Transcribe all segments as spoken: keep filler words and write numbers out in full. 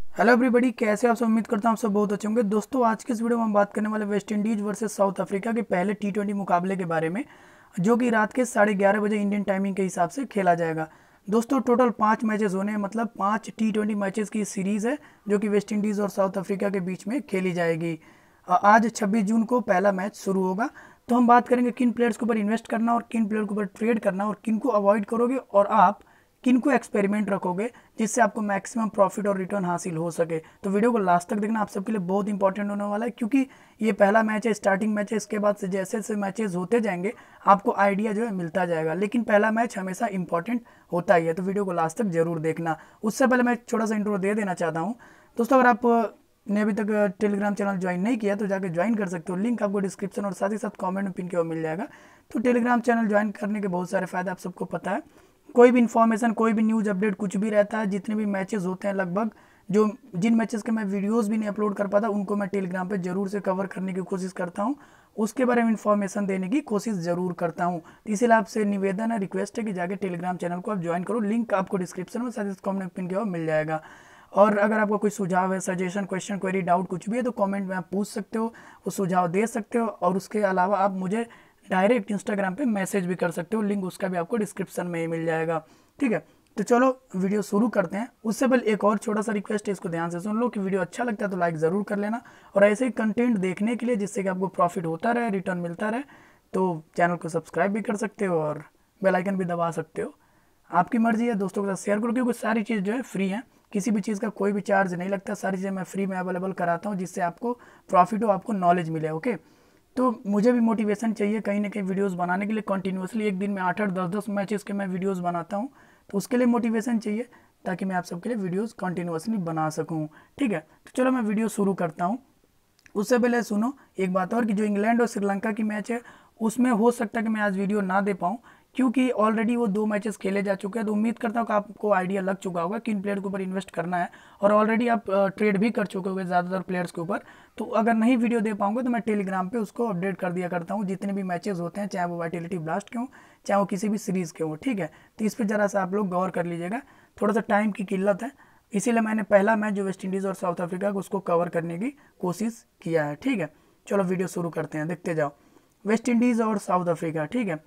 Hello everybody, कैसे आप सब। उम्मीद करता हूँ आप सब बहुत अच्छे होंगे। दोस्तों, आज के इस वीडियो में हम बात करने वाले West Indies versus South Africa के पहले टी ट्वेंटी मुकाबले के बारे में, जो कि रात के साढ़े ग्यारह बजे इंडियन टाइमिंग के हिसाब से खेला जाएगा। दोस्तों, टोटल पाँच मैचेस होने हैं, मतलब पाँच टी ट्वेंटी मैचेस की सीरीज़ है जो कि वेस्ट इंडीज़ और साउथ अफ्रीका के बीच में खेली जाएगी। अ, आज छब्बीस जून को पहला मैच शुरू होगा। तो हम बात करेंगे किन प्लेयर्स के ऊपर इन्वेस्ट करना और किन प्लेयर के ऊपर ट्रेड करना और किन को अवॉइड करोगे और आप किन को एक्सपेरिमेंट रखोगे जिससे आपको मैक्सिमम प्रॉफिट और रिटर्न हासिल हो सके। तो वीडियो को लास्ट तक देखना, आप सबके लिए बहुत इंपॉर्टेंट होने वाला है, क्योंकि ये पहला मैच है, स्टार्टिंग मैच है। इसके बाद से जैसे जैसे मैचेस होते जाएंगे आपको आइडिया जो है मिलता जाएगा, लेकिन पहला मैच हमेशा इंपॉर्टेंट होता ही है। तो वीडियो को लास्ट तक जरूर देखना। उससे पहले मैं थोड़ा सा इंट्रो दे देना चाहता हूँ। दोस्तों, अगर आप ने अभी तक टेलीग्राम चैनल ज्वाइन नहीं किया तो जाके ज्वाइन कर सकते हो, लिंक आपको डिस्क्रिप्शन और साथ ही साथ कमेंट में पिन किया हुआ मिल जाएगा। तो टेलीग्राम चैनल ज्वाइन करने के बहुत सारे फायदे आप सबको पता है। कोई भी इन्फॉर्मेशन, कोई भी न्यूज़ अपडेट कुछ भी रहता है, जितने भी मैचेस होते हैं लगभग, जो जिन मैचेस के मैं वीडियोस भी नहीं अपलोड कर पाता उनको मैं टेलीग्राम पे जरूर से कवर करने की कोशिश करता हूँ, उसके बारे में इन्फॉर्मेशन देने की कोशिश ज़रूर करता हूँ। तो इसीलिए आपसे निवेदन है, रिक्वेस्ट है कि जाके टेलीग्राम चैनल को आप ज्वाइन करो। लिंक आपको डिस्क्रिप्शन में साथ ही कॉमेंट में पिन किया हुआ मिल जाएगा। और अगर आपको कोई सुझाव है, सजेशन, क्वेश्चन, क्वेरी, डाउट कुछ भी है तो कमेंट में आप पूछ सकते हो, वो सुझाव दे सकते हो। और उसके अलावा आप मुझे डायरेक्ट इंस्टाग्राम पे मैसेज भी कर सकते हो, लिंक उसका भी आपको डिस्क्रिप्शन में ही मिल जाएगा। ठीक है, तो चलो वीडियो शुरू करते हैं। उससे पहले एक और छोटा सा रिक्वेस्ट है, इसको ध्यान से सुन लो कि वीडियो अच्छा लगता है तो लाइक ज़रूर कर लेना। और ऐसे ही कंटेंट देखने के लिए, जिससे कि आपको प्रॉफिट होता रहे, रिटर्न मिलता रहे, तो चैनल को सब्सक्राइब भी कर सकते हो और बेल आइकन भी दबा सकते हो। आपकी मर्जी है, दोस्तों के साथ शेयर करो, क्योंकि सारी चीज़ जो है फ्री है, किसी भी चीज़ का कोई भी चार्ज नहीं लगता। सारी चीज़ें मैं फ्री में अवेलेबल कराता हूँ, जिससे आपको प्रॉफिट हो, आपको नॉलेज मिले। ओके, तो मुझे भी मोटिवेशन चाहिए कहीं ना कहीं वीडियोस बनाने के लिए। कंटिन्यूसली एक दिन में आठ आठ दस दस मैचेस के मैं वीडियोस बनाता हूँ, तो उसके लिए मोटिवेशन चाहिए ताकि मैं आप सबके लिए वीडियोस कंटिन्यूसली बना सकूँ। ठीक है, तो चलो मैं वीडियो शुरू करता हूँ। उससे पहले सुनो एक बात और, कि जो इंग्लैंड और श्रीलंका की मैच है उसमें हो सकता है कि मैं आज वीडियो ना दे पाऊँ, क्योंकि ऑलरेडी वो दो मैचेस खेले जा चुके हैं। तो उम्मीद करता हूँ कि आपको आइडिया लग चुका होगा किन प्लेयर के ऊपर इन्वेस्ट करना है, और ऑलरेडी आप ट्रेड भी कर चुके होंगे ज़्यादातर प्लेयर्स के ऊपर। तो अगर नहीं वीडियो दे पाऊंगा तो मैं टेलीग्राम पे उसको अपडेट कर दिया करता हूँ, जितने भी मैचेस होते हैं, चाहे वो वाइटिलिटी ब्लास्ट के हों, चाहे वो किसी भी सीरीज़ के हों। ठीक है, तो इस पर ज़रा सा आप लोग गौर कर लीजिएगा, थोड़ा सा टाइम की किल्लत है, इसीलिए मैंने पहला मैच जो वेस्ट इंडीज़ और साउथ अफ्रीका को उसको कवर करने की कोशिश किया है। ठीक है, चलो वीडियो शुरू करते हैं, देखते जाओ। वेस्ट इंडीज़ और साउथ अफ्रीका। ठीक है,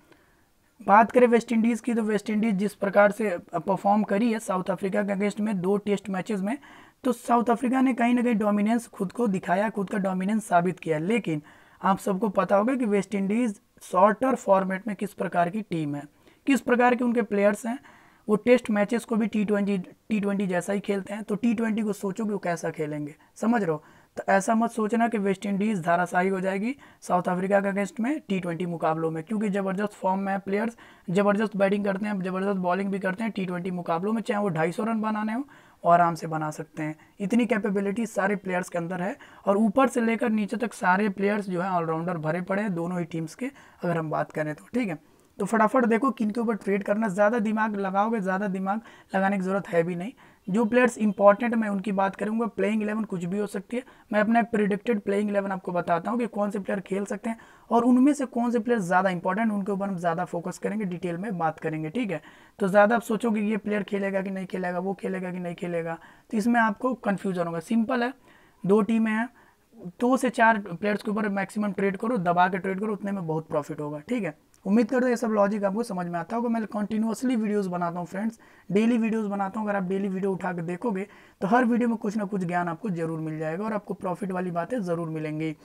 बात करें वेस्ट इंडीज़ की, तो वेस्ट इंडीज़ जिस प्रकार से परफॉर्म करी है साउथ अफ्रीका के अगेंस्ट में दो टेस्ट मैचेस में, तो साउथ अफ्रीका ने कहीं ना कहीं डोमिनेंस खुद को दिखाया, खुद का डोमिनेंस साबित किया। लेकिन आप सबको पता होगा कि वेस्ट इंडीज़ शॉर्टर फॉर्मेट में किस प्रकार की टीम है, किस प्रकार के उनके प्लेयर्स हैं। वो टेस्ट मैचेस को भी टी ट्वेंटी टी ट्वेंटी जैसा ही खेलते हैं, तो टी ट्वेंटी को सोचो कि वो कैसा खेलेंगे, समझ रहे हो। तो ऐसा मत सोचना कि वेस्ट इंडीज़ धाराशाही हो जाएगी साउथ अफ्रीका के अगेंस्ट में टी ट्वेंटी मुकाबलों में, क्योंकि ज़बरदस्त फॉर्म में है प्लेयर्स, ज़बरदस्त बैटिंग करते हैं, ज़बरदस्त बॉलिंग भी करते हैं। टी ट्वेंटी मुकाबलों में चाहे वो ढाई सौ रन बनाने हो और आराम से बना सकते हैं, इतनी कैपेबिलिटी सारे प्लेयर्स के अंदर है। और ऊपर से लेकर नीचे तक सारे प्लेयर्स जो है ऑलराउंडर भरे पड़े हैं दोनों ही टीम्स के, अगर हम बात करें तो। ठीक है, तो फटाफट देखो किन के ऊपर ट्रेड करना, ज़्यादा दिमाग लगाओगे, ज़्यादा दिमाग लगाने की ज़रूरत है भी नहीं। जो प्लेयर्स इंपॉर्टेंट मैं उनकी बात करूंगा, प्लेइंग इलेवन कुछ भी हो सकती है, मैं अपना एक प्रिडिक्टेड प्लेइंग इलेवन आपको बताता हूँ कि कौन से प्लेयर खेल सकते हैं और उनमें से कौन से प्लेयर ज़्यादा इंपॉर्टेंट, उनके ऊपर हम ज़्यादा फोकस करेंगे, डिटेल में बात करेंगे। ठीक है, तो ज़्यादा आप सोचोगे ये प्लेयर खेलेगा कि नहीं खेलेगा, वो खेलेगा कि नहीं खेलेगा, तो इसमें आपको कन्फ्यूजन होगा। सिंपल है, दो टीमें हैं, दो से चार प्लेयर्स के ऊपर मैक्सिमम ट्रेड करो, दबा के ट्रेड करो, उतने में बहुत प्रॉफिट होगा। ठीक है, उम्मीद करते हो ये सब लॉजिक आपको समझ में आता होगा। मैं कंटिन्यूसली वीडियोस बनाता हूँ फ्रेंड्स, डेली वीडियोस बनाता हूँ। अगर आप डेली वीडियो उठा के देखोगे तो हर वीडियो में कुछ ना कुछ ज्ञान आपको जरूर मिल जाएगा और आपको प्रॉफिट वाली बातें जरूर मिलेंगी।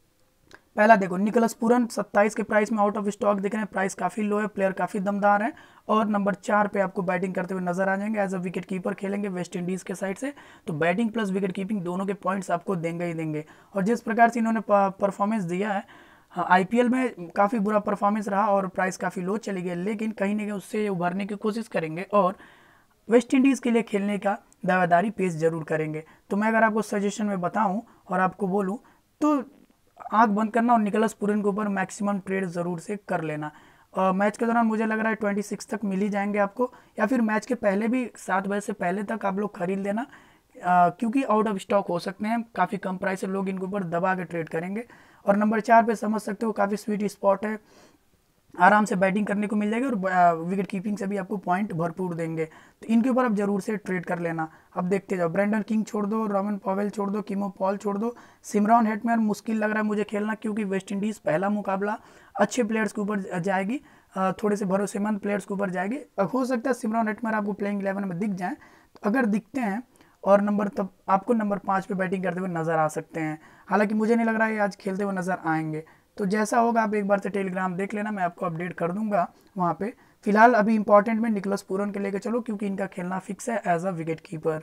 पहला देखो, निकोलस पूरन सत्ताईस के प्राइस में आउट ऑफ स्टॉक दिख रहे हैं, प्राइस काफ़ी लो है, प्लेयर काफ़ी दमदार है। और नंबर चार पे आपको बैटिंग करते हुए नजर आ जाएंगे, एज अ विकेट कीपर खेलेंगे वेस्ट इंडीज़ के साइड से, तो बैटिंग प्लस विकेट कीपिंग दोनों के पॉइंट्स आपको देंगे ही देंगे। और जिस प्रकार से इन्होंने परफॉर्मेंस दिया है, हाँ आईपीएल में काफ़ी बुरा परफॉर्मेंस रहा और प्राइस काफ़ी लो चली गई, लेकिन कहीं ना कहीं उससे उभरने की कोशिश करेंगे और वेस्ट इंडीज़ के लिए खेलने का दावेदारी पेश जरूर करेंगे। तो मैं अगर आपको सजेशन में बताऊं और आपको बोलूं तो आंख बंद करना और निकोलस पूरन के ऊपर मैक्सिमम ट्रेड ज़रूर से कर लेना। uh, मैच के दौरान मुझे लग रहा है ट्वेंटी सिक्स तक मिल ही जाएंगे आपको, या फिर मैच के पहले भी सात बजे से पहले तक आप लोग खरीद लेना, uh, क्योंकि आउट ऑफ स्टॉक हो सकते हैं, काफ़ी कम प्राइस से लोग इनके ऊपर दबा के ट्रेड करेंगे। और नंबर चार पे समझ सकते हो काफ़ी स्वीट स्पॉट है, आराम से बैटिंग करने को मिल जाएगी और विकेट कीपिंग से भी आपको पॉइंट भरपूर देंगे। तो इनके ऊपर आप जरूर से ट्रेड कर लेना। अब देखते जाओ, ब्रेंडन किंग छोड़ दो, रॉबिन पॉवेल छोड़ दो, किमो पॉल छोड़ दो, सिमरॉन हेटमेयर मुश्किल लग रहा है मुझे खेलना, क्योंकि वेस्ट इंडीज़ पहला मुकाबला अच्छे प्लेयर्स के ऊपर जाएगी, थोड़े से भरोसेमंद प्लेयर्स के ऊपर जाएगी। हो सकता है सिमरॉन हेटमेयर आपको प्लेइंग इलेवन में दिख जाए, तो अगर दिखते हैं और नंबर तब आपको नंबर पाँच पे बैटिंग करते हुए नजर आ सकते हैं। हालांकि मुझे नहीं लग रहा है आज खेलते हुए नजर आएंगे। तो जैसा होगा आप एक बार से टेलीग्राम देख लेना, मैं आपको अपडेट कर दूंगा वहाँ पे। फिलहाल अभी इंपॉर्टेंट में निकोलस पूरन के लेके चलो, क्योंकि इनका खेलना फिक्स है एज अ विकेट कीपर।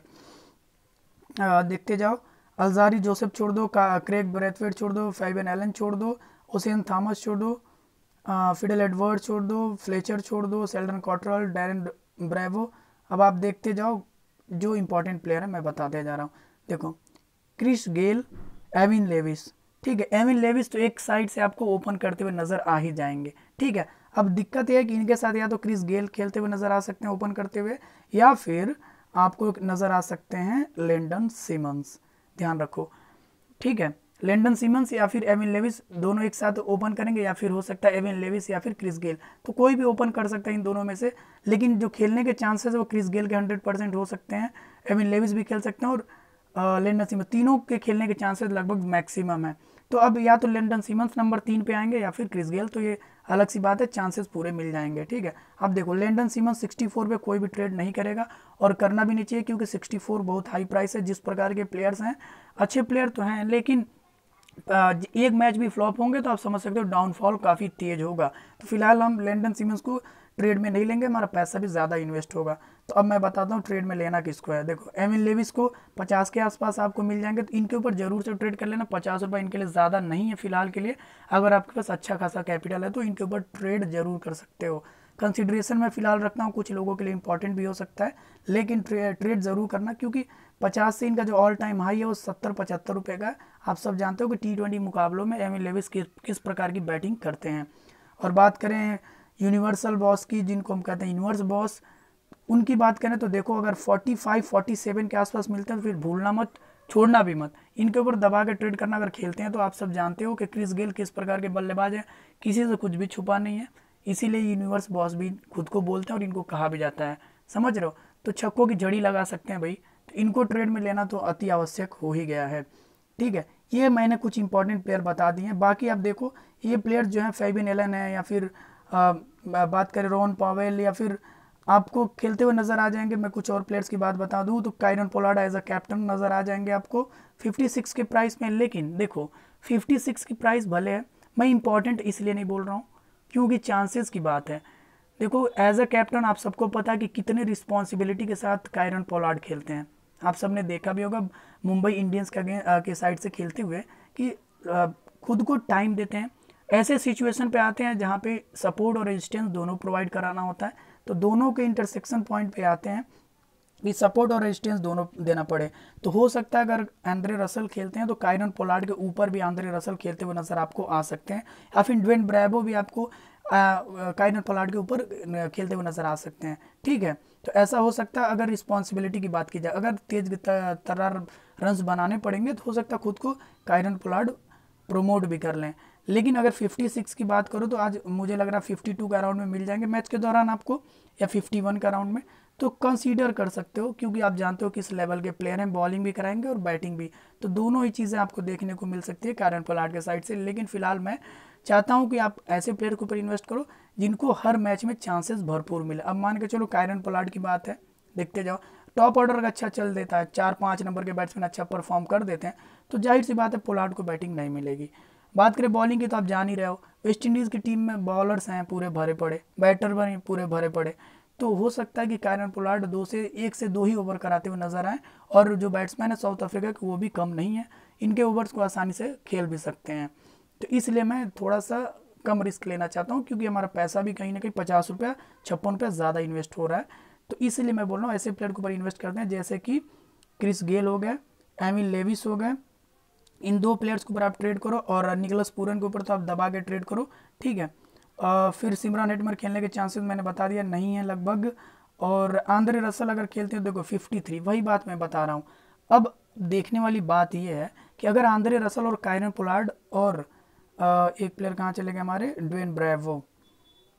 देखते जाओ, अल्जारी जोसेफ छोड़ दो, क्रेग ब्रैथवेट छोड़ दो, फैबियन एलन छोड़ दो, ओसेन थॉमस छोड़ दो, फिडल एडवर्ड छोड़ दो, फ्लेचर छोड़ दो, सेल्डन कॉटरल, डैरन ब्रेवो। अब आप देखते जाओ जो इंपॉर्टेंट प्लेयर है मैं बताते जा रहा हूँ। देखो, क्रिस गेल, एविन लेविस, ठीक है। एविन लेविस तो एक साइड से आपको ओपन करते हुए नजर आ ही जाएंगे, ठीक है। अब दिक्कत यह है कि इनके साथ या तो क्रिस गेल खेलते हुए नजर आ सकते हैं ओपन करते हुए, या फिर आपको नजर आ सकते हैं लेंडन सिमंस, ध्यान रखो, ठीक है। लेंडन सिमंस या फिर एविन लेविस दोनों एक साथ ओपन करेंगे, या फिर हो सकता है एविन लेविस या फिर क्रिस गेल, तो कोई भी ओपन कर सकता है इन दोनों में से। लेकिन जो खेलने के चांसेस है वो क्रिस गेल के हंड्रेड परसेंट हो सकते हैं, एविन लेविस भी खेल सकते हैं, और लेंडन सिमंस, तीनों के खेलने के चांसेस लगभग मैक्सिमम है। तो अब या तो लेंडन सिमंस नंबर तीन पे आएंगे या फिर क्रिस गेल, तो ये अलग सी बात है, चांसेस पूरे मिल जाएंगे, ठीक है। अब देखो, लेंडन सिमंस सिक्सटी फोर पे कोई भी ट्रेड नहीं करेगा, और करना भी नहीं चाहिए, क्योंकि सिक्सटी फोर बहुत हाई प्राइस है। जिस प्रकार के प्लेयर्स हैं, अच्छे प्लेयर तो हैं, लेकिन एक मैच भी फ्लॉप होंगे तो आप समझ सकते हो डाउनफॉल काफ़ी तेज होगा। तो फिलहाल हम लेंडन सिमंस को ट्रेड में नहीं लेंगे, हमारा पैसा भी ज़्यादा इन्वेस्ट होगा। तो अब मैं बताता हूँ ट्रेड में लेना किसको है। देखो, एविन लेविस को पचास के आसपास आपको मिल जाएंगे, तो इनके ऊपर जरूर से ट्रेड कर लेना। पचास रुपये इनके लिए ज़्यादा नहीं है फिलहाल के लिए। अगर आपके पास अच्छा खासा कैपिटल है तो इनके ऊपर ट्रेड जरूर कर सकते हो। कंसिडरेशन में फिलहाल रखता हूँ, कुछ लोगों के लिए इंपॉर्टेंट भी हो सकता है, लेकिन ट्रे, ट्रेड जरूर करना, क्योंकि पचास से इनका जो ऑल टाइम हाई है वो सत्तर पचहत्तर रुपये का है। आप सब जानते हो कि टी ट्वेंटी मुकाबलों में एविन लेविस किस किस प्रकार की बैटिंग करते हैं। और बात करें यूनिवर्सल बॉस की, जिनको हम कहते हैं यूनिवर्स बॉस, उनकी बात करें तो देखो, अगर पैंतालीस सैंतालीस के आसपास मिलते हैं तो फिर भूलना मत, छोड़ना भी मत, इनके ऊपर दबा के ट्रेड करना। अगर खेलते हैं तो आप सब जानते हो कि क्रिस गेल किस प्रकार के बल्लेबाज हैं, किसी से कुछ भी छुपा नहीं है, इसीलिए यूनिवर्स बॉस भी खुद को बोलते हैं और इनको कहा भी जाता है, समझ रहे हो। तो छक्कों की झड़ी लगा सकते हैं भाई, तो इनको ट्रेड में लेना तो अति आवश्यक हो ही गया है, ठीक है। ये मैंने कुछ इंपॉर्टेंट प्लेयर बता दिए हैं। बाकी आप देखो, ये प्लेयर जो है फैबियन एलन है, या फिर आ, बात करें रोहन पॉवेल, या फिर आपको खेलते हुए नजर आ जाएंगे। मैं कुछ और प्लेयर्स की बात बता दूं तो Kieron Pollard as a captain नजर आ जाएंगे आपको छप्पन के प्राइस में। लेकिन देखो, छप्पन की प्राइस भले है, मैं इंपॉर्टेंट इसलिए नहीं बोल रहा हूँ क्योंकि चांसेस की बात है। देखो, एज अ कैप्टन आप सबको पता है कि कितने रिस्पॉन्सिबिलिटी के साथ कायरन पोलार्ड खेलते हैं। आप सबने देखा भी होगा मुंबई इंडियंस के के साइड से खेलते हुए कि खुद को टाइम देते हैं। ऐसे सिचुएशन पे आते हैं जहाँ पे सपोर्ट और रेजिस्टेंस दोनों प्रोवाइड कराना होता है, तो दोनों के इंटरसेक्शन पॉइंट पे आते हैं कि सपोर्ट और रेजिस्टेंस दोनों देना पड़े। तो हो सकता है अगर आंद्रे रसल खेलते हैं तो कायरन पोलार्ड के ऊपर भी आंद्रे रसल खेलते हुए नजर आपको आ सकते हैं, या फिर ड्वेन ब्रैवो भी आपको कायरन पोलार्ड के ऊपर खेलते हुए नजर आ सकते हैं, ठीक है। तो ऐसा हो सकता है। अगर रिस्पॉन्सिबिलिटी की बात की जाए, अगर तेज तर्रार रन्स बनाने पड़ेंगे तो हो सकता है खुद को कायरन पोलार्ड प्रोमोट भी कर लें। लेकिन अगर छप्पन की बात करो तो आज मुझे लग रहा है बावन का राउंड में मिल जाएंगे मैच के दौरान आपको, या इक्यावन का राउंड में, तो कंसीडर कर सकते हो, क्योंकि आप जानते हो किस लेवल के प्लेयर हैं, बॉलिंग भी कराएंगे और बैटिंग भी, तो दोनों ही चीज़ें आपको देखने को मिल सकती है कायरन पोलार्ड के साइड से। लेकिन फिलहाल मैं चाहता हूं कि आप ऐसे प्लेयर के ऊपर इन्वेस्ट करो जिनको हर मैच में चांसेस भरपूर मिले। अब मान के चलो कायरन पोलार्ड की बात है, देखते जाओ, टॉप ऑर्डर का अच्छा चल देता है, चार पाँच नंबर के बैट्समैन अच्छा परफॉर्म कर देते हैं, तो जाहिर सी बात है पोलार्ड को बैटिंग नहीं मिलेगी। बात करें बॉलिंग की तो आप जान ही रहे हो, वेस्ट इंडीज़ की टीम में बॉलर्स हैं पूरे भरे पड़े, बैटर भी पूरे भरे पड़े, तो हो सकता है कि कायरन पोलार्ड दो से एक से दो ही ओवर कराते हुए नजर आए, और जो बैट्समैन है साउथ अफ्रीका के वो भी कम नहीं है, इनके ओवर्स को आसानी से खेल भी सकते हैं। तो इसलिए मैं थोड़ा सा कम रिस्क लेना चाहता हूँ, क्योंकि हमारा पैसा भी कहीं ना कहीं पचास रुपया छप्पन रुपया ज़्यादा इन्वेस्ट हो रहा है। तो इसलिए मैं बोल रहा हूँ ऐसे प्लेयर के ऊपर इन्वेस्ट करते हैं जैसे कि क्रिस गेल हो गए, एविन लेविस हो गए, इन दो प्लेयर्स के ऊपर आप ट्रेड करो, और निकोलस पूरन के ऊपर तो आप दबा के ट्रेड करो, ठीक है। आ, फिर सिमरन हेटमेयर खेलने के चांसेस मैंने बता दिया नहीं है लगभग, और आंद्रे रसल अगर खेलते हैं देखो तिरेपन, वही बात मैं बता रहा हूँ। अब देखने वाली बात यह है कि अगर आंद्रे रसल और कायरन पोलार्ड और आ, एक प्लेयर कहाँ चले गए हमारे, ड्वेन ब्रेवो,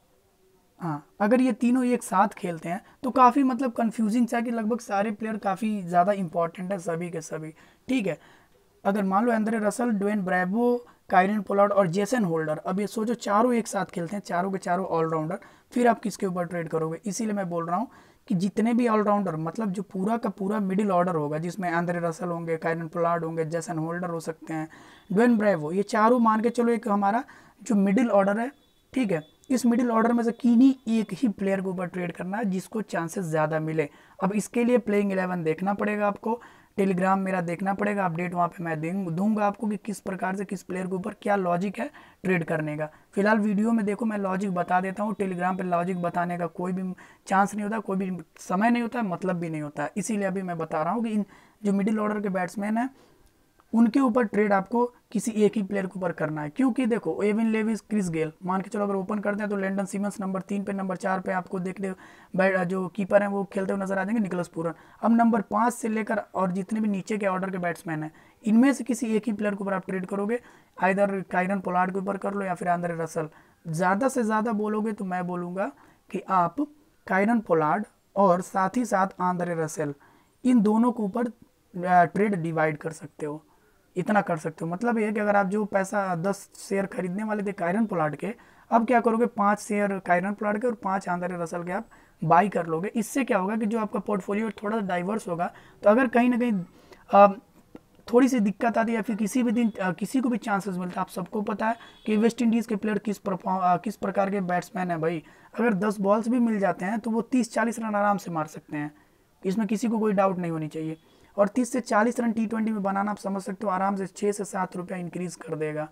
हाँ, अगर ये तीनों एक साथ खेलते हैं तो काफ़ी मतलब कंफ्यूजिंग सा कि लगभग सारे प्लेयर काफ़ी ज़्यादा इंपॉर्टेंट है सभी के सभी। ठीक है, अगर मान लो Andre Russell, Dwayne Bravo, Kieron Pollard और जेसन होल्डर, अब ये सोचो चारों एक साथ खेलते हैं, चारों के चारों ऑलराउंडर, फिर आप किसके ऊपर ट्रेड करोगे? इसीलिए मैं बोल रहा हूँ कि जितने भी ऑलराउंडर मतलब जो पूरा का पूरा मिडिल ऑर्डर होगा, जिसमें एंड्रे रसल होंगे, कायरन पोलार्ड होंगे, जेसन होल्डर हो सकते हैं, ड्वेन ब्रेवो, ये चारों मान के चलो एक हमारा जो मिडिल ऑर्डर है। ठीक है, इस मिडिल ऑर्डर में से किन्हीं एक ही प्लेयर के ऊपर ट्रेड करना है जिसको चांसेस ज़्यादा मिले। अब इसके लिए प्लेइंग इलेवन देखना पड़ेगा आपको, टेलीग्राम मेरा देखना पड़ेगा, अपडेट वहाँ पे मैं दूंगा आपको कि किस प्रकार से किस प्लेयर के ऊपर क्या लॉजिक है ट्रेड करने का। फिलहाल वीडियो में देखो मैं लॉजिक बता देता हूँ, टेलीग्राम पे लॉजिक बताने का कोई भी चांस नहीं होता, कोई भी समय नहीं होता, मतलब भी नहीं होता। इसीलिए अभी मैं बता रहा हूँ कि इन जो मिडिल ऑर्डर के बैट्समैन हैं उनके ऊपर ट्रेड आपको किसी एक ही प्लेयर के ऊपर करना है। क्योंकि देखो एविन लेविस, क्रिस गेल, मान के चलो अगर ओपन करते हैं तो लैंडन सिमंस नंबर तीन पे, नंबर चार पे आपको देखते जो कीपर हैं वो खेलते हुए नजर आ जाएंगे, निकोलस पूरन। अब नंबर पाँच से लेकर और जितने भी नीचे के ऑर्डर के बैट्समैन हैं इनमें से किसी एक ही प्लेयर के ऊपर आप ट्रेड करोगे, आइदर कायरन पोलार्ड के ऊपर कर लो या फिर एंड्रे रसल। ज़्यादा से ज़्यादा बोलोगे तो मैं बोलूँगा कि आप कायरन पोलार्ड और साथ ही साथ एंड्रे रसल, इन दोनों के ऊपर ट्रेड डिवाइड कर सकते हो, इतना कर सकते हो। मतलब ये कि अगर आप जो पैसा दस शेयर खरीदने वाले थे कायरन पोलार्ड के, अब क्या करोगे, पाँच शेयर कायरन पोलार्ड के और पाँच एंड्रे रसल के आप बाई कर लोगे। इससे क्या होगा कि जो आपका पोर्टफोलियो थोड़ा डाइवर्स होगा, तो अगर कहीं ना कहीं थोड़ी सी दिक्कत आती है या फिर किसी भी दिन आ, किसी को भी चांसेस मिलता है, आप सबको पता है कि वेस्ट इंडीज़ के प्लेयर किस परफॉर्म किस प्रकार के बैट्समैन है भाई। अगर दस बॉल्स भी मिल जाते हैं तो वो तीस चालीस रन आराम से मार सकते हैं, इसमें किसी को कोई डाउट नहीं होनी चाहिए। और तीस से चालीस रन टी ट्वेंटी में बनाना आप समझ सकते हो आराम से छः से सात रुपया इंक्रीज कर देगा,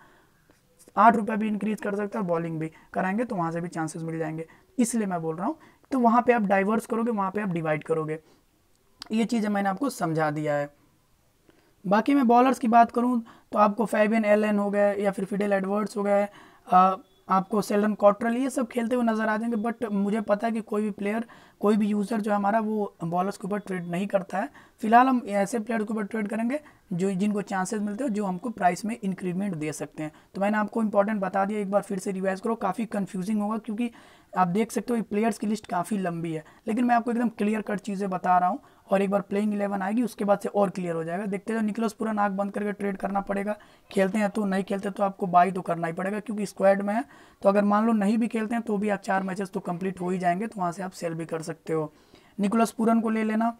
आठ रुपया भी इंक्रीज कर सकता है, बॉलिंग भी कराएंगे तो वहाँ से भी चांसेस मिल जाएंगे। इसलिए मैं बोल रहा हूँ तो वहाँ पे आप डाइवर्स करोगे, वहाँ पे आप डिवाइड करोगे। ये चीज़ें मैंने आपको समझा दिया है। बाकी मैं बॉलर्स की बात करूँ तो आपको फैबियन एलन हो गए या फिर फिडेल एडवर्ड्स हो गए, आपको सेल्डन कॉट्रेल, ये सब खेलते हुए नजर आ जाएंगे। बट मुझे पता है कि कोई भी प्लेयर, कोई भी यूज़र जो है हमारा वो बॉलर्स के ऊपर ट्रेड नहीं करता है। फिलहाल हम ऐसे प्लेयर के ऊपर ट्रेड करेंगे जो जिनको चांसेस मिलते हैं, जो हमको प्राइस में इंक्रीमेंट दे सकते हैं। तो मैंने आपको इंपॉर्टेंट बता दिया, एक बार फिर से रिवाइज करो, काफ़ी कंफ्यूजिंग होगा क्योंकि आप देख सकते हो प्लेयर्स की लिस्ट काफ़ी लंबी है, लेकिन मैं आपको एकदम क्लियर कट चीज़ें बता रहा हूँ। और एक बार प्लेइंग इलेवन आएगी उसके बाद से और क्लियर हो जाएगा। देखते हो निकोलस पूरन आँख बंद करके ट्रेड करना पड़ेगा, खेलते हैं तो, नहीं खेलते तो आपको बाई तो करना ही पड़ेगा क्योंकि स्क्वाड में है। तो अगर मान लो नहीं भी खेलते हैं तो भी आप चार मैचेस तो कंप्लीट हो ही जाएंगे, तो वहाँ से आप सेल भी कर सकते हो। निकोलस पूरन को ले लेना,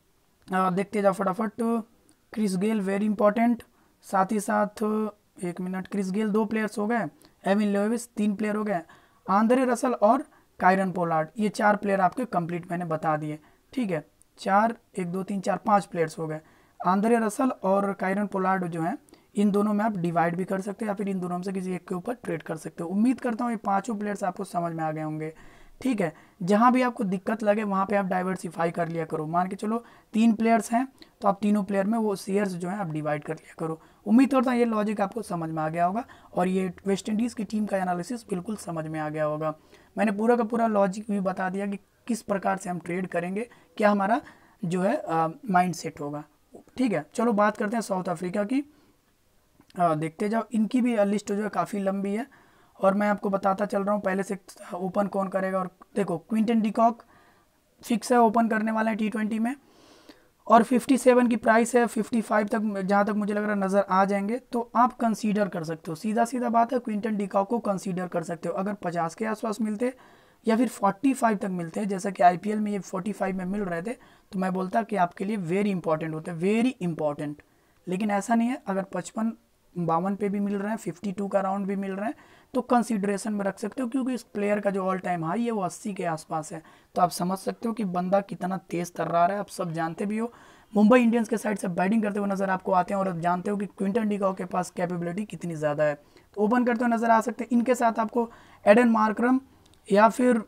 आ, देखते जाओ फटाफट। क्रिस गेल वेरी इंपॉर्टेंट, साथ ही साथ एक मिनट, क्रिस गेल दो प्लेयर्स हो गए, एविन लेविस तीन प्लेयर हो गए, एंड्रे रसल और कायरन पोलार्ड, ये चार प्लेयर आपके कंप्लीट मैंने बता दिए। ठीक है, चार, एक दो तीन चार पांच प्लेयर्स हो गए। एंड्रे रसल और कायरन पोलार्ड जो हैं इन दोनों में आप डिवाइड भी कर सकते हो या फिर इन दोनों में से किसी एक के ऊपर ट्रेड कर सकते हो। उम्मीद करता हूँ ये पांचों प्लेयर्स आपको समझ में आ गए होंगे। ठीक है, जहाँ भी आपको दिक्कत लगे वहाँ पे आप डाइवर्सिफाई कर लिया करो। मान के चलो तीन प्लेयर्स हैं तो आप तीनों प्लेयर में वो शेयर्स जो हैं आप डिवाइड कर लिया करो। उम्मीद करता हूँ ये लॉजिक आपको समझ में आ गया होगा और ये वेस्ट इंडीज़ की टीम का एनालिसिस बिल्कुल समझ में आ गया होगा। मैंने पूरा का पूरा लॉजिक भी बता दिया कि किस प्रकार से हम ट्रेड करेंगे, क्या हमारा जो है माइंड सेट होगा। ठीक है, चलो बात करते हैं साउथ अफ्रीका की। आ, देखते जाओ, इनकी भी लिस्ट जो है काफ़ी लंबी है और मैं आपको बताता चल रहा हूँ पहले से ओपन कौन करेगा। और देखो क्विंटन डिकॉक फिक्स है, ओपन करने वाला है टी ट्वेंटी में और सत्तावन की प्राइस है, पचपन तक जहाँ तक मुझे लग रहा है नज़र आ जाएंगे, तो आप कंसीडर कर सकते हो। सीधा सीधा बात है, क्विंटन डिकॉक को कंसीडर कर सकते हो। अगर पचास के आसपास मिलते या फिर पैंतालीस तक मिलते हैं, जैसा कि आईपीएल में ये पैंतालीस में मिल रहे थे, तो मैं बोलता कि आपके लिए वेरी इंपॉर्टेंट होते हैं, वेरी इंपॉर्टेंट। लेकिन ऐसा नहीं है, अगर पचपन बावन पे भी मिल रहे हैं, बावन का राउंड भी मिल रहे हैं, तो कंसीडरेशन में रख सकते हो क्योंकि इस प्लेयर का जो ऑल टाइम हाई है वो अस्सी के आसपास है। तो आप समझ सकते हो कि बंदा कितना तेज तर्रार है। आप सब जानते भी हो, मुंबई इंडियंस के साइड से बैटिंग करते हुए नजर आपको आते हैं और आप जानते हो कि क्विंटन डिकॉक के पास कैपेबिलिटी कितनी ज़्यादा है, तो ओपन करते हुए नजर आ सकते हैं। इनके साथ आपको एडन मार्करम या फिर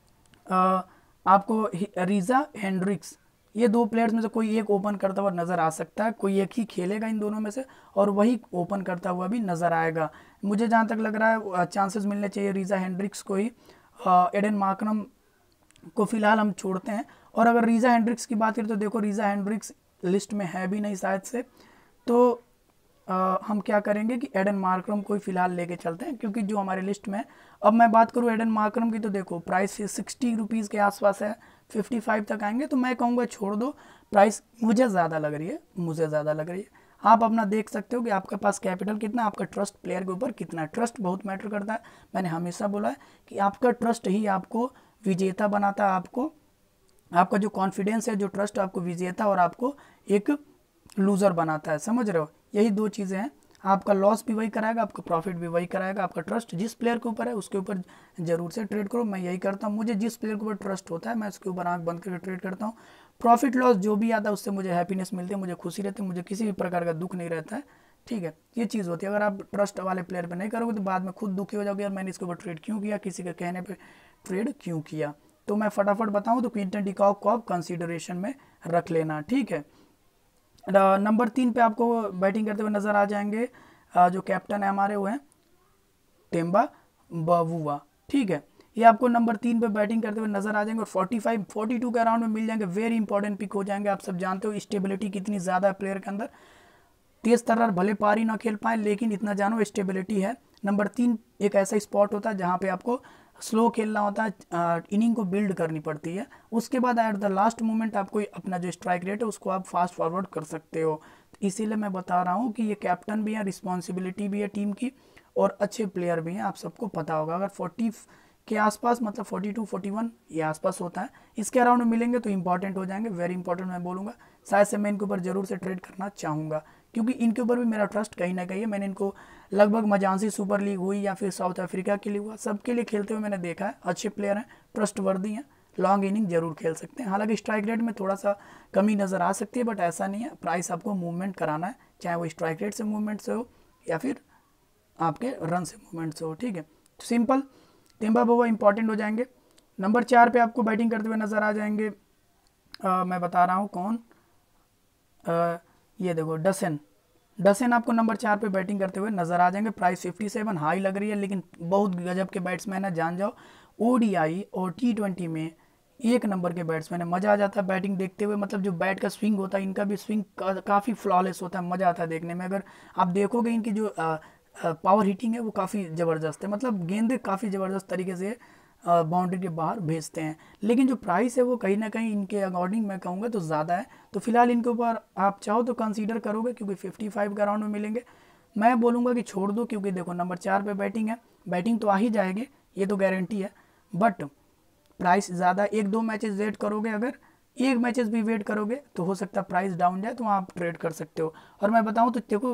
आ, आपको रीजा हेंड्रिक्स, ये दो प्लेयर्स में से कोई एक ओपन करता हुआ नज़र आ सकता है। कोई एक ही खेलेगा इन दोनों में से और वही ओपन करता हुआ भी नज़र आएगा। मुझे जहाँ तक लग रहा है चांसेस मिलने चाहिए रीजा हेंड्रिक्स को ही। एडन मार्करम को फिलहाल हम छोड़ते हैं। और अगर रीजा हेंड्रिक्स की बात करें तो देखो रीजा हेंड्रिक्स लिस्ट में है भी नहीं शायद से, तो आ, हम क्या करेंगे कि एडन मार्करम को ही फिलहाल लेके चलते हैं, क्योंकि जो हमारे लिस्ट में, अब मैं बात करूँ एडन मार्करम की तो देखो प्राइस सिक्सटी रुपीज़ के आसपास है, फिफ्टी फाइव तक आएंगे, तो मैं कहूँगा छोड़ दो, प्राइस मुझे ज़्यादा लग रही है, मुझे ज़्यादा लग रही है। आप अपना देख सकते हो कि आपके पास कैपिटल कितना, आपका ट्रस्ट प्लेयर के ऊपर कितना है। ट्रस्ट बहुत मैटर करता है, मैंने हमेशा बोला है कि आपका ट्रस्ट ही आपको विजेता बनाता है, आपको आपका जो कॉन्फिडेंस है, जो ट्रस्ट आपको विजेता और आपको एक लूज़र बनाता है, समझ रहे हो। यही दो चीज़ें हैं, आपका लॉस भी वही कराएगा, आपका प्रॉफिट भी वही कराएगा। आपका ट्रस्ट जिस प्लेयर के ऊपर है उसके ऊपर जरूर से ट्रेड करो, मैं यही करता हूँ। मुझे जिस प्लेयर के ऊपर ट्रस्ट होता है मैं उसके ऊपर आंख बंद करके ट्रेड करता हूँ। प्रॉफिट लॉस जो भी आता है उससे मुझे हैप्पीनेस मिलती है, मुझे खुशी रहती है, मुझे किसी भी प्रकार का दुख नहीं रहता है, ठीक है। ये चीज़ होती है, अगर आप ट्रस्ट वाले प्लेयर पर नहीं करोगे तो बाद में खुद दुखी हो जाओगे, यार मैंने इसके ऊपर ट्रेड क्यों किया, किसी के कहने पर ट्रेड क्यों किया। तो मैं फटाफट बताऊँ तो क्विंटन डिकॉक को आप कंसिडरेशन में रख लेना, ठीक है। नंबर तीन पे आपको बैटिंग करते हुए नजर आ जाएंगे जो कैप्टन है हमारे, वो हैं टेम्बा बावुआ, ठीक है। ये आपको नंबर तीन पे बैटिंग करते हुए नजर आ जाएंगे और फोर्टी फाइव फोर्टी टू के अराउंड में मिल जाएंगे। वेरी इंपॉर्टेंट पिक हो जाएंगे। आप सब जानते हो स्टेबिलिटी कितनी ज़्यादा है प्लेयर के अंदर, तेज तर्रार भले पारी ना खेल पाए लेकिन इतना जानो स्टेबिलिटी है। नंबर तीन एक ऐसा स्पॉट होता है जहाँ पे आपको स्लो खेलना होता है, इनिंग को बिल्ड करनी पड़ती है, उसके बाद एट द लास्ट मोमेंट आपको अपना जो स्ट्राइक रेट है उसको आप फास्ट फॉरवर्ड कर सकते हो। इसीलिए मैं बता रहा हूँ कि ये कैप्टन भी है, रिस्पॉन्सिबिलिटी भी है टीम की, और अच्छे प्लेयर भी हैं, आप सबको पता होगा। अगर फोर्टी के आसपास, मतलब फोर्टी टू फोर्टी वन ये आसपास होता है, इसके अराउंड में मिलेंगे तो इंपॉर्टेंट हो जाएंगे, वेरी इंपॉर्टेंट मैं बोलूँगा। शायद से मैं इनके ऊपर जरूर से ट्रेड करना चाहूँगा, क्योंकि इनके ऊपर भी मेरा ट्रस्ट कहीं ना कहीं है। मैंने इनको लगभग मजांसी सुपर लीग हुई या फिर साउथ अफ्रीका के लिए हुआ, सबके लिए खेलते हुए मैंने देखा है। अच्छे प्लेयर हैं, ट्रस्ट वर्दी हैं, लॉन्ग इनिंग जरूर खेल सकते हैं। हालांकि स्ट्राइक रेट में थोड़ा सा कमी नज़र आ सकती है, बट ऐसा नहीं है। प्राइस आपको मूवमेंट कराना है, चाहे वो स्ट्राइक रेट से मूवमेंट से हो या फिर आपके रन से मूवमेंट से हो, ठीक है। तो सिंपल टेम्बा बावुआ इंपॉर्टेंट हो जाएंगे। नंबर चार पे आपको बैटिंग करते हुए नजर आ जाएंगे, आ, मैं बता रहा हूँ कौन, आ, ये देखो डसन डसन आपको नंबर चार पे बैटिंग करते हुए नजर आ जाएंगे। प्राइस फिफ्टी सेवन हाई लग रही है, लेकिन बहुत गजब के बैट्समैन है, जान जाओ। ओडीआई और टी ट्वेंटी में एक नंबर के बैट्समैन है, मज़ा आ जाता है बैटिंग देखते हुए। मतलब जो बैट का स्विंग होता है, इनका भी स्विंग का, काफ़ी फ्लॉलेस होता है, मज़ा आता है देखने में। अगर आप देखोगे इनकी जो आ, आ, पावर हिटिंग है वो काफ़ी ज़बरदस्त है, मतलब गेंदे काफ़ी ज़बरदस्त तरीके से बाउंड्री के बाहर भेजते हैं। लेकिन जो प्राइस है वो कहीं ना कहीं इनके अकॉर्डिंग मैं कहूँगा तो ज़्यादा है, तो फिलहाल इनके ऊपर आप चाहो तो कंसीडर करोगे, क्योंकि फिफ्टी फाइव के अराउंड में मिलेंगे। मैं बोलूँगा कि छोड़ दो, क्योंकि देखो नंबर चार पे बैटिंग है, बैटिंग तो आ ही जाएगी, ये तो गारंटी है, बट प्राइस ज़्यादा। एक दो मैचेस वेट करोगे, अगर एक मैचेस भी वेट करोगे तो हो सकता है प्राइस डाउन जाए, तो आप ट्रेड कर सकते हो। और मैं बताऊँ तो देखो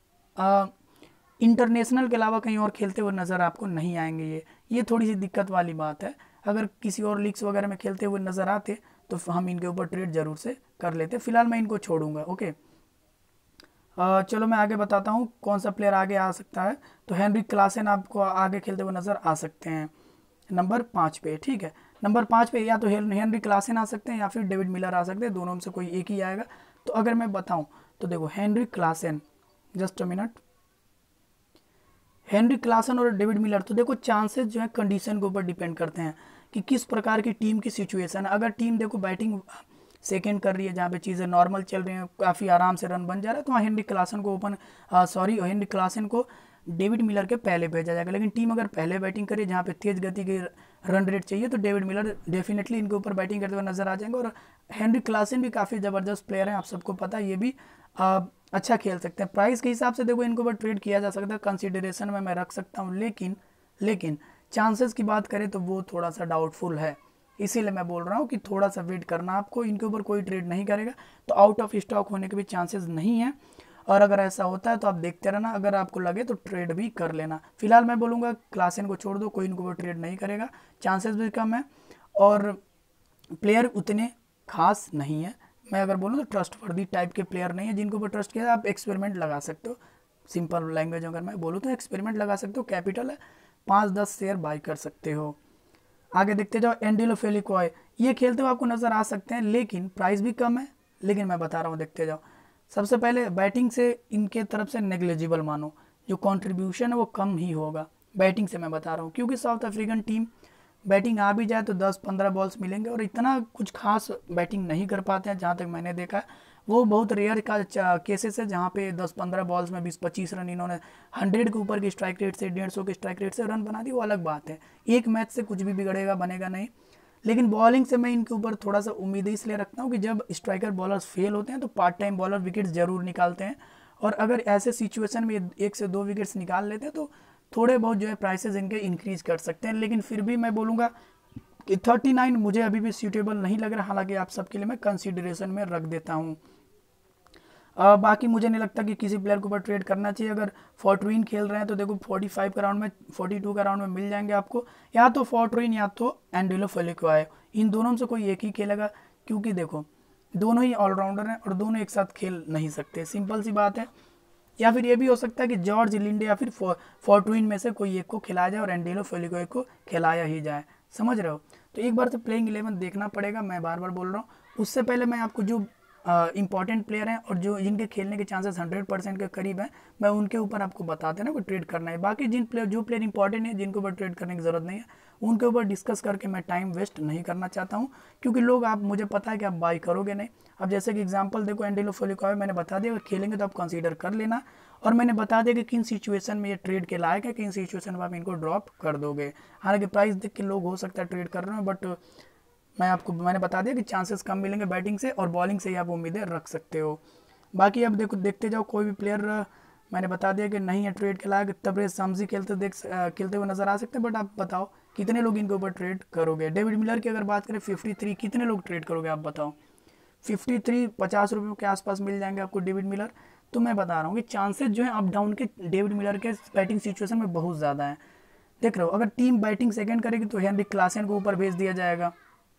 इंटरनेशनल के अलावा कहीं और खेलते हुए नज़र आपको नहीं आएंगे, ये ये थोड़ी सी दिक्कत वाली बात है। अगर किसी और लीग्स वगैरह में खेलते हुए नज़र आते तो हम इनके ऊपर ट्रेड जरूर से कर लेते। फिलहाल मैं इनको छोड़ूंगा, ओके। आ, चलो मैं आगे बताता हूँ कौन सा प्लेयर आगे आ सकता है। तो हेनरिक क्लासन आपको आगे खेलते हुए नज़र आ सकते हैं नंबर पाँच पे, ठीक है। नंबर पाँच पे या तो हेनरिक क्लासन आ सकते हैं या फिर डेविड मिलर आ सकते हैं, दोनों में से कोई एक ही आएगा। तो अगर मैं बताऊँ तो देखो Heinrich Klaasen, just a minute, Heinrich Klaasen और डेविड मिलर, तो देखो चांसेस जो है कंडीशन के ऊपर डिपेंड करते हैं कि किस प्रकार की टीम की सिचुएशन है। अगर टीम देखो बैटिंग सेकंड कर रही है, जहाँ पे चीज़ें नॉर्मल चल रही हैं, काफ़ी आराम से रन बन जा रहा है, तो वहाँ हेनरिक क्लासन को ओपन सॉरी हेनरिक क्लासन को डेविड मिलर के पहले भेजा जाएगा। लेकिन टीम अगर पहले बैटिंग करे जहाँ पे तेज गति की रन रेट चाहिए, तो डेविड मिलर डेफिनेटली इनके ऊपर बैटिंग करते हुए नजर आ जाएंगे। और हेनरिक क्लासन भी काफ़ी ज़बरदस्त प्लेयर हैं, आप सबको पता है, ये भी आ, अच्छा खेल सकते हैं। प्राइस के हिसाब से देखो इनको ऊपर ट्रेड किया जा सकता है, कंसिडरेशन में मैं रख सकता हूँ, लेकिन लेकिन चांसेस की बात करें तो वो थोड़ा सा डाउटफुल है। इसीलिए मैं बोल रहा हूँ कि थोड़ा सा वेट करना आपको, इनके ऊपर कोई ट्रेड नहीं करेगा तो आउट ऑफ स्टॉक होने के भी चांसेस नहीं है। और अगर ऐसा होता है तो आप देखते रहना, अगर आपको लगे तो ट्रेड भी कर लेना। फिलहाल मैं बोलूँगा क्लासन को छोड़ दो, कोई इनको ऊपर ट्रेड नहीं करेगा, चांसेस भी कम है और प्लेयर उतने खास नहीं है। मैं अगर बोलूँ तो ट्रस्ट वर्दी टाइप के प्लेयर नहीं है जिनको ऊपर ट्रस्ट किया। आप एक्सपेरिमेंट लगा सकते हो, सिंपल लैंग्वेज अगर मैं बोलूँ तो एक्सपेरिमेंट लगा सकते हो, कैपिटल है, पाँच दस शेयर बाई कर सकते हो। आगे देखते जाओ, एंडिलो फेलिकॉय, ये खेलते हुए आपको नज़र आ सकते हैं, लेकिन प्राइस भी कम है। लेकिन मैं बता रहा हूँ, देखते जाओ। सबसे पहले बैटिंग से इनके तरफ से नेग्लिजिबल मानो, जो कंट्रीब्यूशन है वो कम ही होगा बैटिंग से, मैं बता रहा हूँ, क्योंकि साउथ अफ्रीकन टीम बैटिंग आ भी जाए तो दस पंद्रह बॉल्स मिलेंगे और इतना कुछ खास बैटिंग नहीं कर पाते हैं जहाँ तक मैंने देखा है। वो बहुत रेयर का केसेस है जहाँ पे दस पंद्रह बॉल्स में बीस पच्चीस रन इन्होंने हंड्रेड के ऊपर की स्ट्राइक रेट से डेढ़ सौ के स्ट्राइक रेट से रन बना दी, वो अलग बात है। एक मैच से कुछ भी बिगड़ेगा, बनेगा नहीं। लेकिन बॉलिंग से मैं इनके ऊपर थोड़ा सा उम्मीद इसलिए रखता हूँ कि जब स्ट्राइकर बॉलर्स फेल होते हैं तो पार्ट टाइम बॉलर विकेट्स जरूर निकालते हैं, और अगर ऐसे सिचुएशन में एक से दो विकेट्स निकाल लेते हैं तो थोड़े बहुत जो है प्राइसेस इनके इंक्रीज कर सकते हैं। लेकिन फिर भी मैं बोलूँगा कि थर्टी नाइन मुझे अभी भी सूटेबल नहीं लग रहा, हालांकि आप सबके लिए मैं कंसिडरेशन में रख देता हूँ। Uh, बाकी मुझे नहीं लगता कि किसी प्लेयर के ऊपर ट्रेड करना चाहिए। अगर फॉर्टविन खेल रहे हैं तो देखो पैंतालीस का राउंड में बयालीस का राउंड में मिल जाएंगे आपको, या तो फॉर्टविन या तो एंडेलो फेलिक्वायो, इन दोनों में से कोई एक ही खेलेगा, क्योंकि देखो दोनों ही ऑलराउंडर हैं और दोनों एक साथ खेल नहीं सकते, सिंपल सी बात है। या फिर ये भी हो सकता है कि जॉर्ज लिंडे या फिर फॉर्टविन में से कोई एक को खिलाया जाए और एंडेलो फेलिक्वायो को खिलाया ही जाए, समझ रहे हो। तो एक बार तो प्लेइंग इलेवन देखना पड़ेगा, मैं बार बार बोल रहा हूँ। उससे पहले मैं आपको जो इंपॉर्टेंट प्लेयर हैं और जो जिनके खेलने के चांसेस हंड्रेड परसेंट के करीब हैं, मैं उनके ऊपर आपको बताते ना कोई ट्रेड करना है। बाकी जिन प्लेयर जो प्लेयर इंपॉर्टेंट है जिनके ऊपर ट्रेड करने की ज़रूरत नहीं है, उनके ऊपर डिस्कस करके मैं टाइम वेस्ट नहीं करना चाहता हूं, क्योंकि लोग आप मुझे पता है कि आप बाई करोगे नहीं। अब जैसे कि एग्जांपल देखो एंडेलो फेलिक्वायो, मैंने बता दिया अगर खेलेंगे तो आप कंसीडर कर लेना, और मैंने बता दिया कि किन सिचुएशन में ये ट्रेड के लायक है, किन सिचुएशन में आप इनको ड्रॉप कर दोगे। हालांकि प्राइस देख के लोग हो सकता है ट्रेड कर रहे हो, बट मैं आपको मैंने बता दिया कि चांसेस कम मिलेंगे बैटिंग से, और बॉलिंग से ही आप उम्मीदें रख सकते हो। बाकी अब देखो देखते जाओ, कोई भी प्लेयर मैंने बता दिया कि नहीं है ट्रेड के लायक। तबरेज शाम्सी खेलते देख खेलते हुए नजर आ सकते हैं, बट आप बताओ कितने लोग इनके ऊपर ट्रेड करोगे। डेविड मिलर की अगर बात करें तिरेपन, कितने लोग ट्रेड करोगे आप बताओ। तिरेपन पचास रुपये के आसपास मिल जाएंगे आपको डेविड मिलर। तो मैं बता रहा हूँ कि चांसेस जो है अप डाउन के डेविड मिलर के बैटिंग सिचुएशन में बहुत ज़्यादा है। देख रहे हो, अगर टीम बैटिंग सेकेंड करेगी तो हेनरिक क्लासन को ऊपर भेज दिया जाएगा,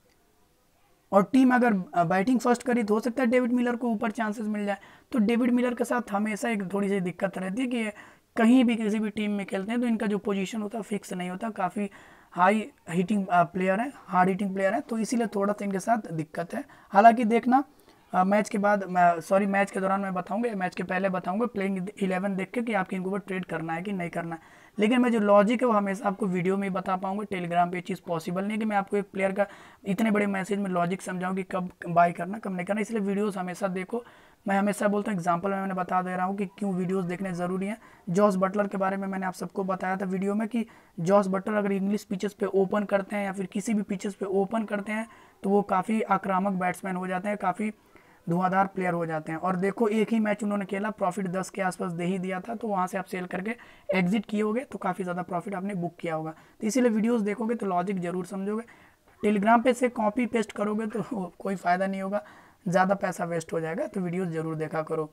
और टीम अगर बैटिंग फर्स्ट करी तो हो सकता है डेविड मिलर को ऊपर चांसेस मिल जाए। तो डेविड मिलर के साथ हमेशा एक थोड़ी सी दिक्कत रहती है कि कहीं भी किसी भी टीम में खेलते हैं तो इनका जो पोजीशन होता है फिक्स नहीं होता, काफ़ी हाई हिटिंग प्लेयर है, हार्ड हिटिंग प्लेयर है, तो इसीलिए थोड़ा सा इनके साथ दिक्कत है। हालांकि देखना मैच के बाद, सॉरी मैच के दौरान मैं बताऊंगा, मैच के पहले बताऊंगा प्लेइंग इलेवन देख के कि आपके इनको ऊपर ट्रेड करना है कि नहीं करना है। लेकिन मैं जो लॉजिक है वो हमेशा आपको वीडियो में ही बता पाऊंगा, टेलीग्राम पे चीज़ पॉसिबल नहीं है कि मैं आपको एक प्लेयर का इतने बड़े मैसेज में लॉजिक समझाऊं कि कब बाय करना कब नहीं करना। इसलिए वीडियोस हमेशा देखो। मैं हमेशा बोलता हूँ, एग्जांपल में मैंने बता दे रहा हूँ कि क्यों वीडियोस देखने ज़रूरी हैं। जॉस बटलर के बारे में मैंने आप सबको बताया था वीडियो में कि जॉस बटलर अगर इंग्लिश पिचेस पे ओपन करते हैं या फिर किसी भी पिचेस पे ओपन करते हैं तो वो काफ़ी आक्रामक बैट्समैन हो जाते हैं, काफ़ी धुआंधार प्लेयर हो जाते हैं। और देखो एक ही मैच उन्होंने खेला, प्रॉफिट दस के आसपास दे ही दिया था, तो वहाँ से आप सेल करके एग्जिट किए होगे तो काफ़ी ज़्यादा प्रॉफिट आपने बुक किया होगा। तो इसीलिए वीडियोस देखोगे तो लॉजिक जरूर समझोगे। टेलीग्राम पे से कॉपी पेस्ट करोगे तो कोई फ़ायदा नहीं होगा, ज़्यादा पैसा वेस्ट हो जाएगा। तो वीडियोस जरूर देखा करो।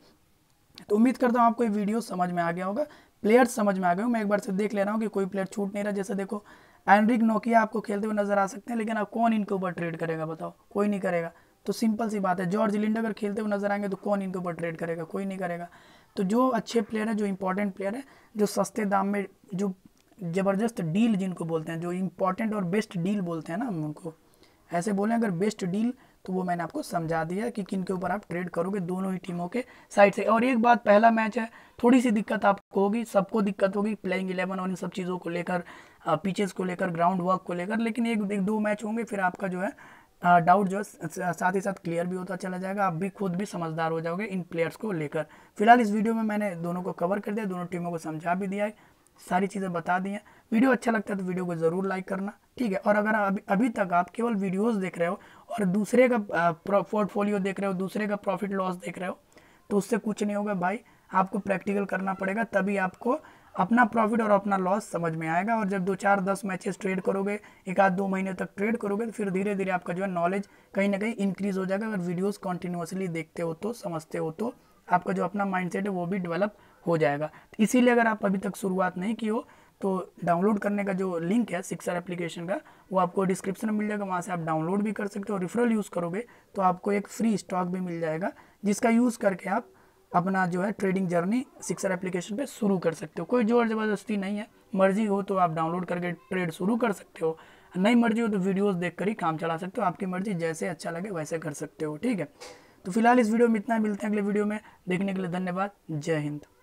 तो उम्मीद करता हूँ आपको ये वीडियो समझ में आ गया होगा, प्लेयर्स समझ में आ गए हो। मैं एक बार से देख ले रहा हूँ कि कोई प्लेयर छूट नहीं रहा। जैसे देखो एंड्रिक नोकिया आपको खेलते हुए नजर आ सकते हैं, लेकिन अब कौन इनके ऊपर ट्रेड करेगा बताओ, कोई नहीं करेगा। तो सिंपल सी बात है, जॉर्ज लिंडे अगर खेलते हुए नजर आएंगे तो कौन इनके ऊपर ट्रेड करेगा, कोई नहीं करेगा। तो जो अच्छे प्लेयर हैं, जो इंपॉर्टेंट प्लेयर है, जो सस्ते दाम में, जो ज़बरदस्त डील जिनको बोलते हैं, जो इंपॉर्टेंट और बेस्ट डील बोलते हैं ना, हम उनको ऐसे बोलें अगर बेस्ट डील, तो वो मैंने आपको समझा दिया कि किन के ऊपर आप ट्रेड करोगे दोनों ही टीमों के साइड से। और एक बात, पहला मैच है, थोड़ी सी दिक्कत आपको होगी, सबको दिक्कत होगी प्लेइंग इलेवन और इन सब चीज़ों को लेकर, पिचेस को लेकर, ग्राउंड वर्क को लेकर। लेकिन एक एक दो मैच होंगे, फिर आपका जो है डाउट जो है साथ ही साथ क्लियर भी होता चला जाएगा। आप भी खुद भी समझदार हो जाओगे इन प्लेयर्स को लेकर। फिलहाल इस वीडियो में मैंने दोनों को कवर कर दिया, दोनों टीमों को समझा भी दिया है, सारी चीज़ें बता दी हैं। वीडियो अच्छा लगता है तो वीडियो को ज़रूर लाइक करना, ठीक है। और अगर अभी अभी तक आप केवल वीडियोस देख रहे हो और दूसरे का पोर्टफोलियो देख रहे हो, दूसरे का प्रॉफिट लॉस देख रहे हो, तो उससे कुछ नहीं होगा भाई। आपको प्रैक्टिकल करना पड़ेगा, तभी आपको अपना प्रॉफिट और अपना लॉस समझ में आएगा। और जब दो चार दस मैचेस ट्रेड करोगे, एक आध दो महीने तक ट्रेड करोगे, तो फिर धीरे धीरे आपका जो है नॉलेज कहीं ना कहीं इंक्रीज हो जाएगा। अगर वीडियोस कंटिन्यूसली देखते हो तो, समझते हो तो, आपका जो अपना माइंडसेट है वो भी डेवलप हो जाएगा। इसीलिए अगर आप अभी तक शुरुआत नहीं की हो तो डाउनलोड करने का जो लिंक है सिक्सर एप्लीकेशन का, वो आपको डिस्क्रिप्शन में मिल जाएगा, वहाँ से आप डाउनलोड भी कर सकते हो। रेफरल यूज़ करोगे तो आपको एक फ्री स्टॉक भी मिल जाएगा, जिसका यूज़ करके आप अपना जो है ट्रेडिंग जर्नी सिक्सर एप्लीकेशन पे शुरू कर सकते हो। कोई जोर ज़बरदस्ती नहीं है, मर्जी हो तो आप डाउनलोड करके ट्रेड शुरू कर सकते हो, नहीं मर्जी हो तो वीडियोस देखकर ही काम चला सकते हो। आपकी मर्जी, जैसे अच्छा लगे वैसे कर सकते हो, ठीक है। तो फिलहाल इस वीडियो में इतना, मिलते हैं अगले वीडियो में। देखने के लिए धन्यवाद। जय हिंद।